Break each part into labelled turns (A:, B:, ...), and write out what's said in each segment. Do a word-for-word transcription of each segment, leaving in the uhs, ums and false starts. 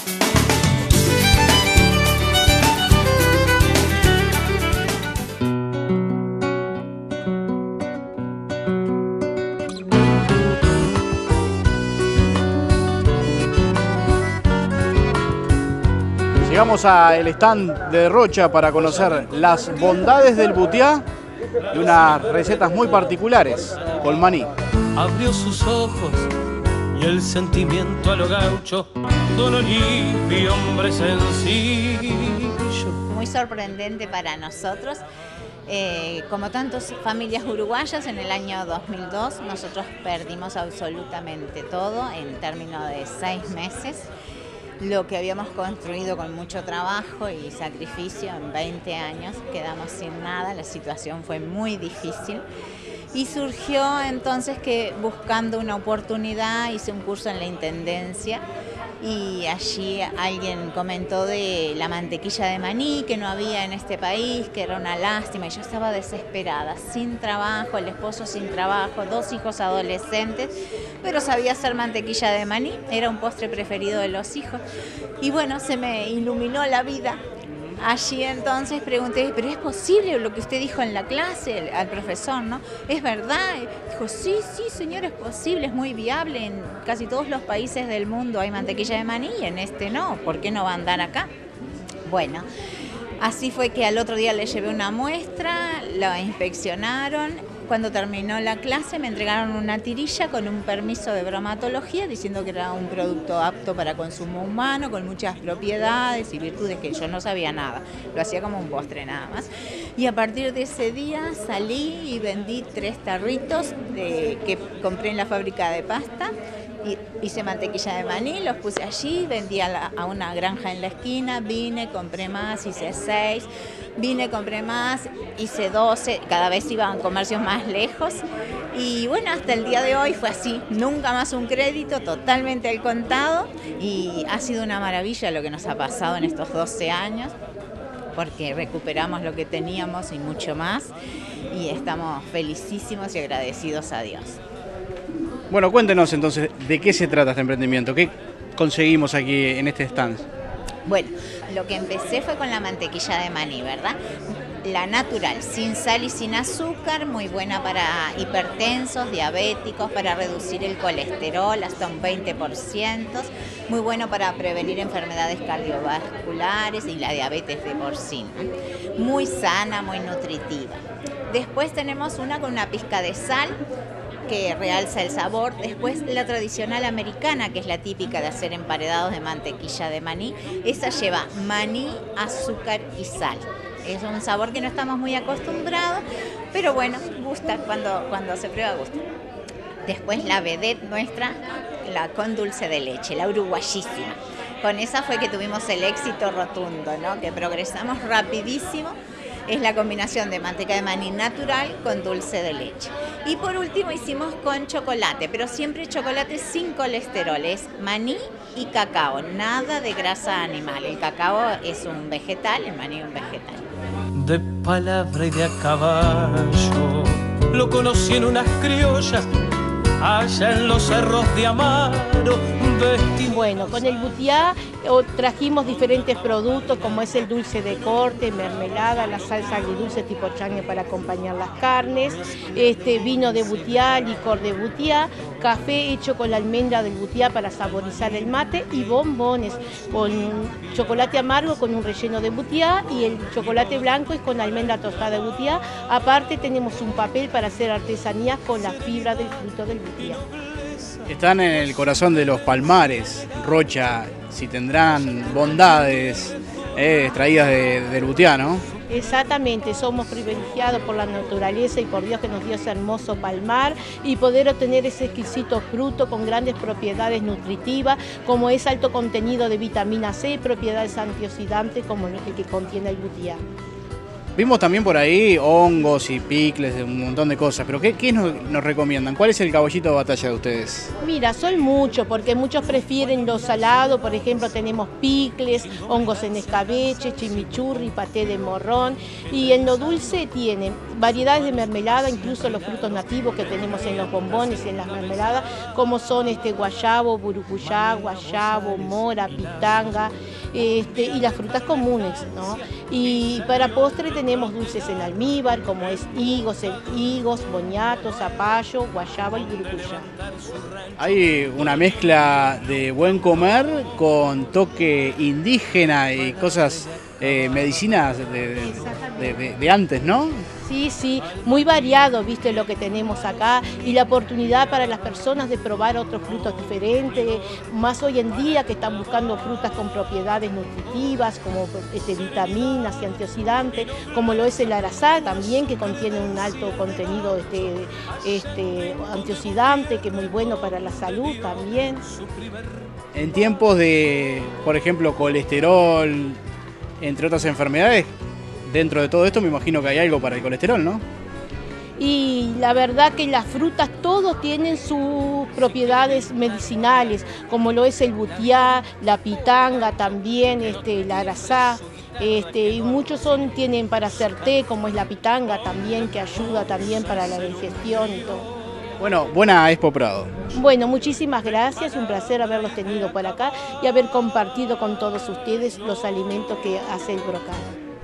A: Llegamos al stand de Rocha para conocer las bondades del butiá y unas recetas muy particulares con maní.
B: Abrió sus ojos y el sentimiento a lo gaucho, don Olivia, hombre sencillo.
C: Muy sorprendente para nosotros. Eh, como tantas familias uruguayas, en el año dos mil dos nosotros perdimos absolutamente todo en términos de seis meses. Lo que habíamos construido con mucho trabajo y sacrificio en veinte años, quedamos sin nada, la situación fue muy difícil. Y surgió entonces que buscando una oportunidad hice un curso en la Intendencia y allí alguien comentó de la mantequilla de maní que no había en este país, que era una lástima, y yo estaba desesperada, sin trabajo, el esposo sin trabajo, dos hijos adolescentes, pero sabía hacer mantequilla de maní, era un postre preferido de los hijos. Y bueno, se me iluminó la vida. Allí entonces pregunté, ¿pero es posible lo que usted dijo en la clase al profesor, no? ¿Es verdad? Dijo, sí, sí, señor, es posible, es muy viable. En casi todos los países del mundo hay mantequilla de maní y en este no. ¿Por qué no va a andar acá? Bueno, así fue que al otro día le llevé una muestra, la inspeccionaron. Cuando terminó la clase me entregaron una tirilla con un permiso de bromatología diciendo que era un producto apto para consumo humano, con muchas propiedades y virtudes que yo no sabía nada. Lo hacía como un postre nada más. Y a partir de ese día salí y vendí tres tarritos de, que compré en la fábrica de pasta. Y hice mantequilla de maní, los puse allí, vendí a, la, a una granja en la esquina, vine, compré más, hice seis, vine, compré más, hice doce, cada vez iban comercios más lejos y bueno, hasta el día de hoy fue así, nunca más un crédito, totalmente al contado y ha sido una maravilla lo que nos ha pasado en estos doce años porque recuperamos lo que teníamos y mucho más y estamos felicísimos y agradecidos a Dios.
A: Bueno, cuéntenos entonces, ¿de qué se trata este emprendimiento? ¿Qué conseguimos aquí en este stand?
C: Bueno, lo que empecé fue con la mantequilla de maní, ¿verdad? La natural, sin sal y sin azúcar, muy buena para hipertensos, diabéticos, para reducir el colesterol hasta un veinte por ciento, muy bueno para prevenir enfermedades cardiovasculares y la diabetes de por sí, ¿no? Muy sana, muy nutritiva. Después tenemos una con una pizca de sal, que realza el sabor. Después la tradicional americana, que es la típica de hacer emparedados de mantequilla de maní. Esa lleva maní, azúcar y sal. Es un sabor que no estamos muy acostumbrados, pero bueno, gusta, cuando, cuando se prueba gusta. Después la vedette nuestra, la con dulce de leche, la uruguayísima. Con esa fue que tuvimos el éxito rotundo, ¿no? Que progresamos rapidísimo. Es la combinación de manteca de maní natural con dulce de leche. Y por último hicimos con chocolate, pero siempre chocolate sin colesterol, es maní y cacao, nada de grasa animal. El cacao es un vegetal, el maní un vegetal.
B: De palabra y de a caballo, lo conocí en unas criollas, allá en los cerros de Amaro.
D: Bueno, con el butiá trajimos diferentes productos como es el dulce de corte, mermelada, la salsa agridulce tipo changue para acompañar las carnes, este vino de butiá, licor de butiá, café hecho con la almendra del butiá para saborizar el mate y bombones con chocolate amargo con un relleno de butiá y el chocolate blanco es con almendra tostada de butiá. Aparte tenemos un papel para hacer artesanías con la fibra del fruto del butiá.
A: Están en el corazón de los palmares, Rocha, si tendrán bondades eh, extraídas de, del butiá, ¿no?
D: Exactamente, somos privilegiados por la naturaleza y por Dios que nos dio ese hermoso palmar y poder obtener ese exquisito fruto con grandes propiedades nutritivas, como es alto contenido de vitamina C, propiedades antioxidantes como el que contiene el butiá.
A: Vimos también por ahí hongos y picles, un montón de cosas, pero ¿qué, qué nos, nos recomiendan? ¿Cuál es el caballito de batalla de ustedes?
D: Mira, son muchos, porque muchos prefieren lo salado. Por ejemplo, tenemos picles, hongos en escabeche, chimichurri, paté de morrón. Y en lo dulce tienen variedades de mermelada, incluso los frutos nativos que tenemos en los bombones y en las mermeladas, como son este guayabo, burucuyá, guayabo, mora, pitanga, este, y las frutas comunes, ¿no? Y para postre tenemos dulces en almíbar, como es higos, higos, boñato, zapallo, guayaba y burucuyá.
A: Hay una mezcla de buen comer con toque indígena y cosas, eh, medicinas de, de, de, de, de antes, ¿no?
D: Sí, sí, muy variado, viste, lo que tenemos acá, y la oportunidad para las personas de probar otros frutos diferentes, más hoy en día que están buscando frutas con propiedades nutritivas, como este, vitaminas y antioxidantes, como lo es el arazá también, que contiene un alto contenido este, este, antioxidante, que es muy bueno para la salud también.
A: En tiempos de, por ejemplo, colesterol, entre otras enfermedades, dentro de todo esto me imagino que hay algo para el colesterol, ¿no?
D: Y la verdad que las frutas todos tienen sus propiedades medicinales, como lo es el butiá, la pitanga también, este, la arazá, este, y muchos son, tienen para hacer té, como es la pitanga también, que ayuda también para la digestión y todo.
A: Bueno, buena Expo Prado.
D: Bueno, muchísimas gracias, un placer haberlos tenido por acá y haber compartido con todos ustedes los alimentos que hace el brocal.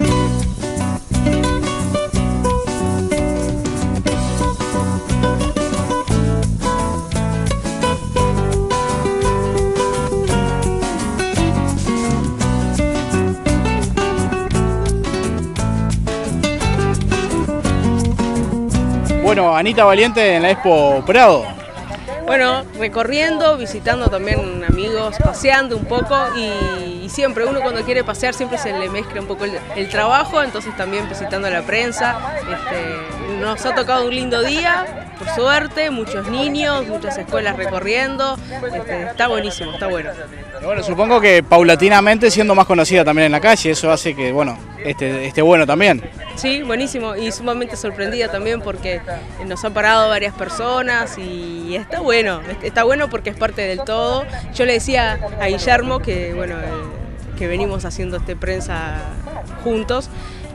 A: Bueno, Anita Valiente en la Expo Prado.
E: Bueno, recorriendo, visitando también amigos, paseando un poco y, y siempre, uno cuando quiere pasear siempre se le mezcla un poco el, el trabajo, entonces también visitando a la prensa. Este, nos ha tocado un lindo día, por suerte, muchos niños, muchas escuelas recorriendo, este, está buenísimo, está bueno.
A: Bueno, supongo que paulatinamente siendo más conocida también en la calle, eso hace que, bueno, esté, esté bueno también.
E: Sí, buenísimo y sumamente sorprendida también porque nos han parado varias personas y está bueno, está bueno porque es parte del todo. Yo le decía a Guillermo que, bueno, que venimos haciendo este prensa juntos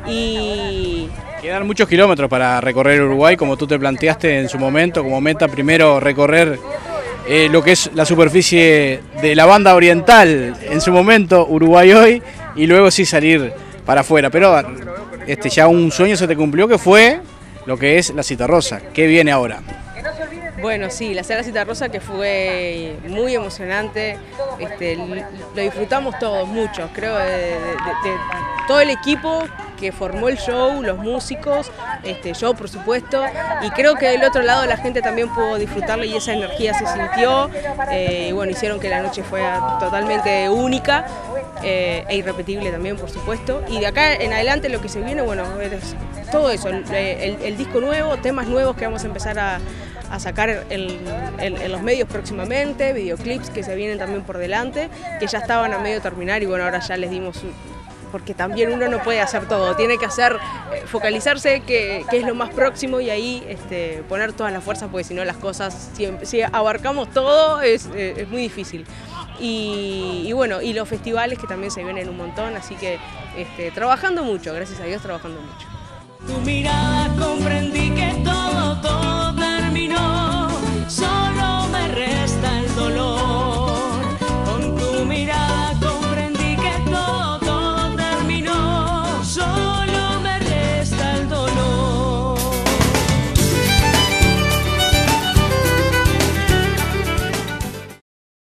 E: y...
A: Quedan muchos kilómetros para recorrer Uruguay, como tú te planteaste en su momento, como meta primero recorrer eh, lo que es la superficie de la banda oriental en su momento, Uruguay hoy, y luego sí salir para afuera. Pero este, ya un sueño se te cumplió que fue lo que es la Citarrosa. ¿Qué viene ahora?
E: Bueno, sí, la Sala Citarrosa que fue muy emocionante, este, lo disfrutamos todos, mucho, creo, de, de, de, de todo el equipo que formó el show, los músicos, este, yo por supuesto, y creo que del otro lado la gente también pudo disfrutarlo y esa energía se sintió, eh, y bueno, hicieron que la noche fuera totalmente única eh, e irrepetible también, por supuesto, y de acá en adelante lo que se viene, bueno, es todo eso, el, el, el disco nuevo, temas nuevos que vamos a empezar a a sacar en, en, en los medios próximamente, videoclips que se vienen también por delante, que ya estaban a medio terminar y bueno, ahora ya les dimos, un, porque también uno no puede hacer todo, tiene que hacer, focalizarse que, que es lo más próximo y ahí este, poner todas las fuerzas, porque si no las cosas, si, si abarcamos todo es, es muy difícil. Y, y bueno, y los festivales que también se vienen un montón, así que este, trabajando mucho, gracias a Dios trabajando mucho.
B: Tu mirada comprendí que todo, todo